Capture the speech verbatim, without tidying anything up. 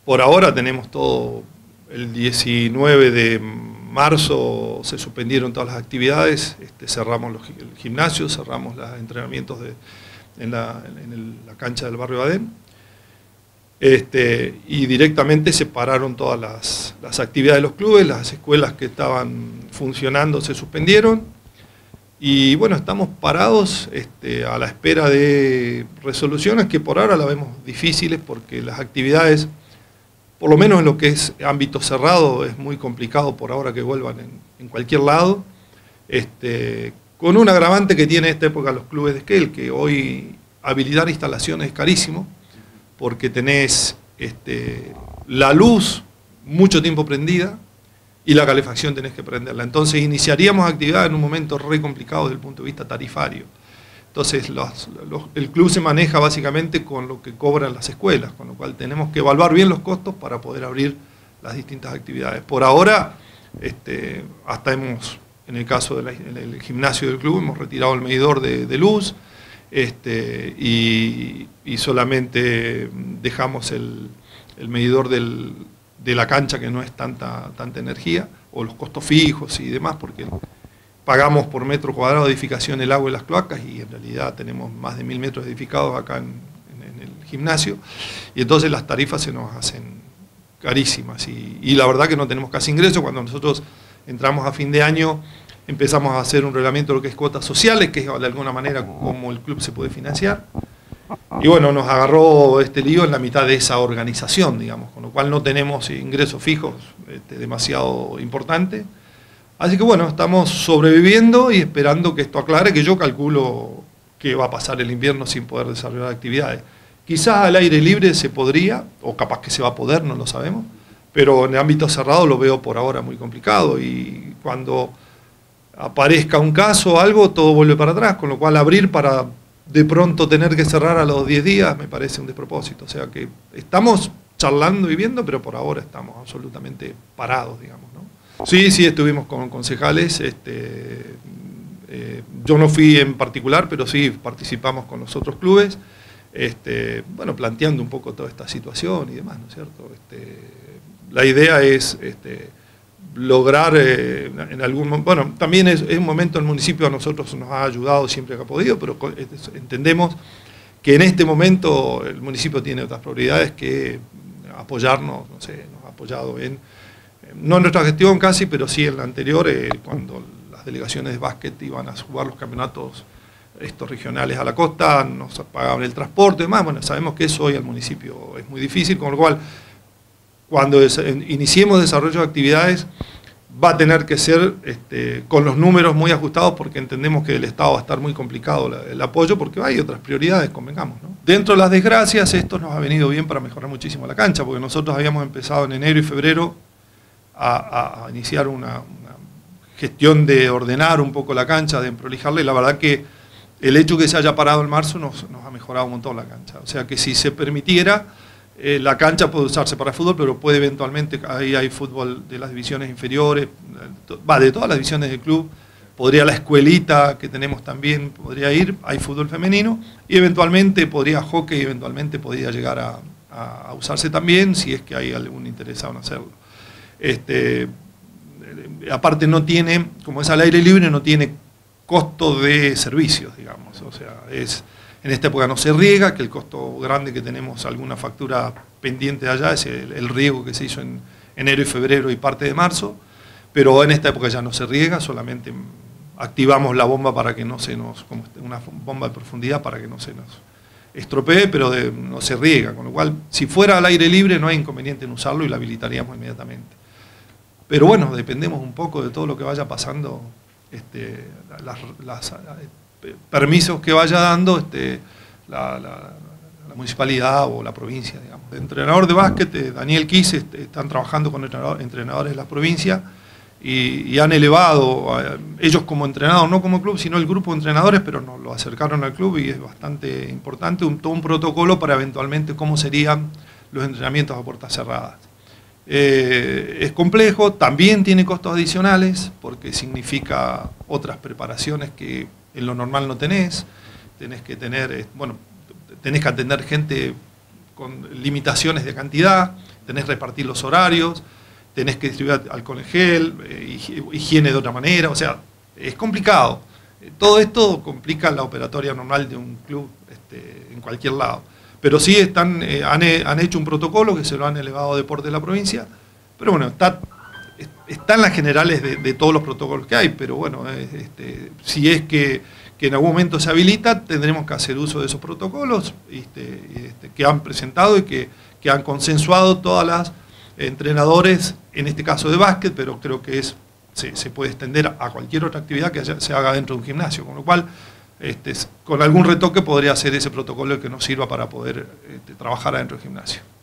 por ahora tenemos todo, el diecinueve de marzo se suspendieron todas las actividades, este, cerramos los, el gimnasio, cerramos los entrenamientos de, en, la, en el, la cancha del barrio Adén, este, y directamente se pararon todas las, las actividades de los clubes, las escuelas que estaban funcionando se suspendieron, y bueno, estamos parados este, a la espera de resoluciones que por ahora las vemos difíciles porque las actividades, por lo menos en lo que es ámbito cerrado, es muy complicado por ahora que vuelvan en, en cualquier lado, este, con un agravante que tiene esta época los clubes de Esquel, que hoy habilitar instalaciones es carísimo, porque tenés este, la luz mucho tiempo prendida y la calefacción tenés que prenderla. Entonces iniciaríamos actividad en un momento re complicado desde el punto de vista tarifario. Entonces los, los, el club se maneja básicamente con lo que cobran las escuelas, con lo cual tenemos que evaluar bien los costos para poder abrir las distintas actividades. Por ahora, este, hasta hemos, en el caso del gimnasio del club, hemos retirado el medidor de, de luz este, y, y solamente dejamos el, el medidor del, de la cancha, que no es tanta, tanta energía, o los costos fijos y demás, porque pagamos por metro cuadrado de edificación el agua y las cloacas, y en realidad tenemos más de mil metros edificados acá en, en, en el gimnasio, y entonces las tarifas se nos hacen carísimas, y, y la verdad que no tenemos casi ingresos. Cuando nosotros entramos a fin de año, empezamos a hacer un reglamento de lo que es cuotas sociales, que es de alguna manera como el club se puede financiar, y bueno, nos agarró este lío en la mitad de esa organización, digamos, con lo cual no tenemos ingresos fijos este, demasiado importantes. Así que bueno, estamos sobreviviendo y esperando que esto aclare, que yo calculo que va a pasar el invierno sin poder desarrollar actividades. Quizás al aire libre se podría, o capaz que se va a poder, no lo sabemos, pero en el ámbito cerrado lo veo por ahora muy complicado, y cuando aparezca un caso o algo, todo vuelve para atrás, con lo cual abrir para de pronto tener que cerrar a los diez días me parece un despropósito. O sea que estamos charlando y viendo, pero por ahora estamos absolutamente parados, digamos, ¿no? Sí, sí, estuvimos con concejales, este, eh, yo no fui en particular, pero sí participamos con los otros clubes, este, bueno, planteando un poco toda esta situación y demás, ¿no es cierto? Este, la idea es este, lograr eh, en algún momento, bueno, también es, es un momento el municipio a nosotros nos ha ayudado siempre que ha podido, pero entendemos que en este momento el municipio tiene otras prioridades que apoyarnos, no sé, nos ha apoyado en, no en nuestra gestión casi, pero sí en la anterior, eh, cuando las delegaciones de básquet iban a jugar los campeonatos estos regionales a la costa, nos pagaban el transporte y demás. Bueno, sabemos que eso hoy al municipio es muy difícil, con lo cual cuando iniciemos desarrollo de actividades va a tener que ser este, con los números muy ajustados, porque entendemos que el Estado va a estar muy complicado el, el apoyo, porque hay otras prioridades, convengamos, ¿no? Dentro de las desgracias, esto nos ha venido bien para mejorar muchísimo la cancha, porque nosotros habíamos empezado en enero y febrero a, a, a iniciar una, una gestión de ordenar un poco la cancha, de prolijarla, y la verdad que el hecho que se haya parado en marzo nos, nos ha mejorado un montón la cancha. O sea que si se permitiera, Eh, la cancha puede usarse para fútbol, pero puede eventualmente, ahí hay fútbol de las divisiones inferiores, va, de todas las divisiones del club, podría la escuelita que tenemos también, podría ir, hay fútbol femenino, y eventualmente podría hockey, eventualmente podría llegar a, a, a usarse también, si es que hay algún interesado en hacerlo. Este, aparte no tiene, como es al aire libre, no tiene costo de servicios, digamos, o sea, es... En esta época no se riega, que el costo grande que tenemos, alguna factura pendiente de allá, es el, el riego que se hizo en enero y febrero y parte de marzo, pero en esta época ya no se riega, solamente activamos la bomba para que no se nos, como una bomba de profundidad para que no se nos estropee, pero de, no se riega, con lo cual, si fuera al aire libre no hay inconveniente en usarlo y lo habilitaríamos inmediatamente. Pero bueno, dependemos un poco de todo lo que vaya pasando, este, las, las permisos que vaya dando este, la, la, la municipalidad o la provincia, digamos. El entrenador de básquet, eh, Daniel Kiss, este, están trabajando con entrenadores de la provincia y, y han elevado, a, ellos como entrenador, no como club, sino el grupo de entrenadores, pero nos lo acercaron al club y es bastante importante, un, todo un protocolo para eventualmente cómo serían los entrenamientos a puertas cerradas. Eh, es complejo, también tiene costos adicionales, porque significa otras preparaciones que en lo normal no tenés, tenés que tener, bueno, tenés que atender gente con limitaciones de cantidad, tenés que repartir los horarios, tenés que distribuir alcohol en gel, eh, higiene de otra manera, o sea, es complicado. Todo esto complica la operatoria normal de un club este, en cualquier lado. Pero sí están, eh, han, han hecho un protocolo que se lo han elevado a Deporte de la provincia, pero bueno, está, está en las generales de, de todos los protocolos que hay, pero bueno, este, si es que, que en algún momento se habilita, tendremos que hacer uso de esos protocolos este, este, que han presentado y que, que han consensuado todas las entrenadores, en este caso de básquet, pero creo que es, se, se puede extender a cualquier otra actividad que haya, se haga dentro de un gimnasio, con lo cual este, con algún retoque podría ser ese protocolo que nos sirva para poder este, trabajar adentro del gimnasio.